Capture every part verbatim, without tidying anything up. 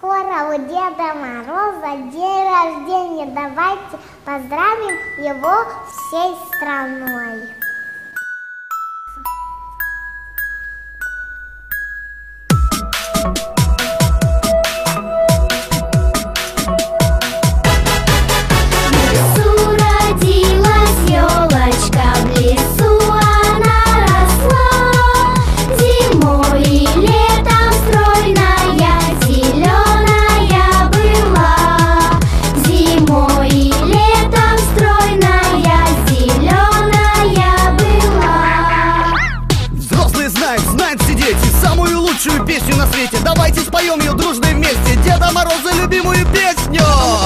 Скоро у Деда Мороза день рождения. Давайте поздравим его всей страной. Самую лучшую песню на свете. Давайте споем ее дружно вместе. Деда Мороза любимую песню.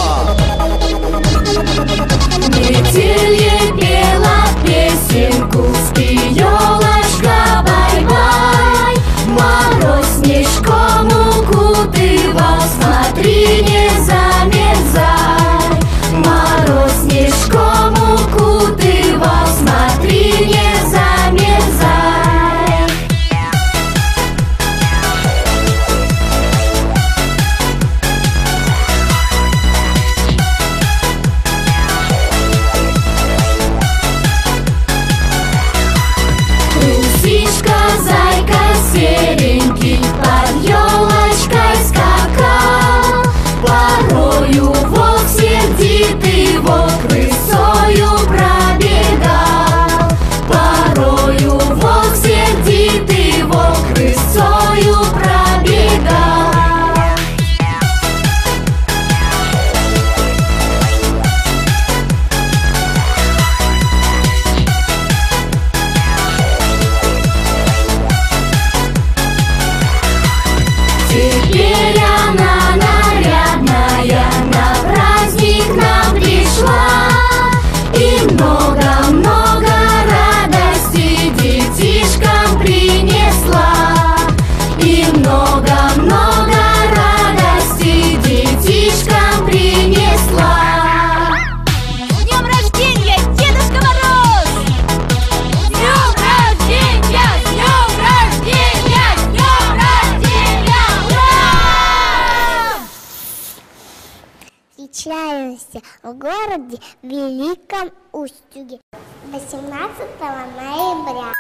Метель пела песенку, спи, елочка, бай-бай. Мороз снежком укутывал, смотри, не замерзай. Мороз снежком укутывал, смотри, не замерзай. Зайка серенький под елочкой скакал, порою волк сердит его крысою пробегал. Порою волк сердит его крысою пробегал. Теперь она нарядная на праздник нам пришла, и много-много радости детишкам принесла. И много-много радости детишкам принесла. С днем рождения, Дедушка Мороз! С днем рождения! С днем рождения! С днем рождения! Встречаемся в городе Великом Устюге восемнадцатого ноября.